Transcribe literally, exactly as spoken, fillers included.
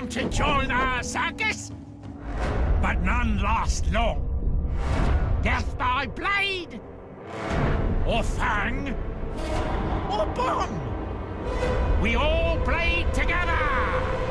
come to join our circus? But none last long. Death by blade, or fang, or bomb. We all blade together.